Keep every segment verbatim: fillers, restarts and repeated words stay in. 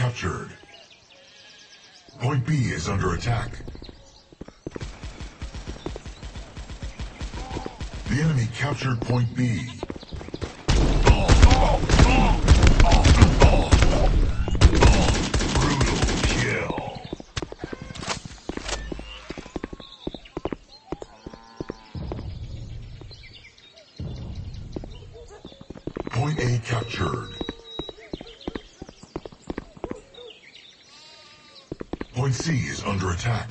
captured. Point B is under attack. The enemy captured Point B. Brutal kill. Point A captured. Point C is under attack.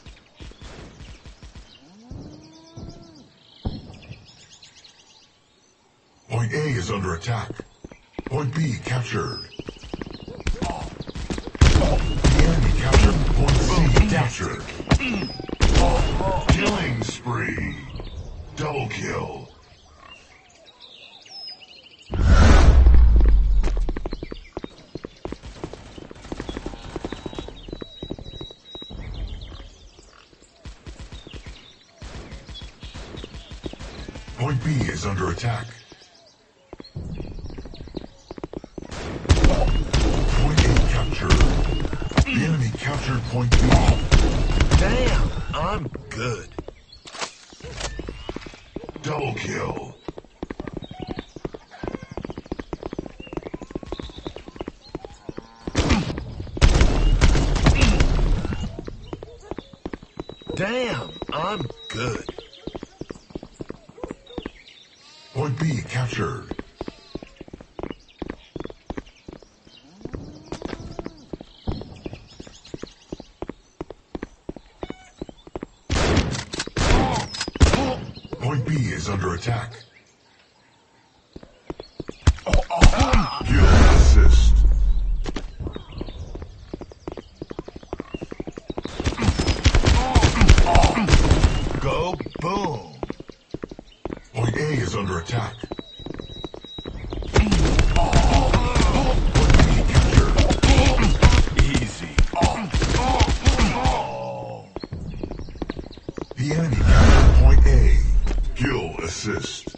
Point A is under attack. Point B captured. The enemy captured Point C captured. Killing spree. Double kill. Point B is under attack. Point A captured. The enemy captured Point B. Damn, I'm good. Double kill. Damn, I'm good. Point B captured. Point B is under attack. Kill assist. Go boom. Point A is under attack. Easy. The enemy captured Point A. Kill assist.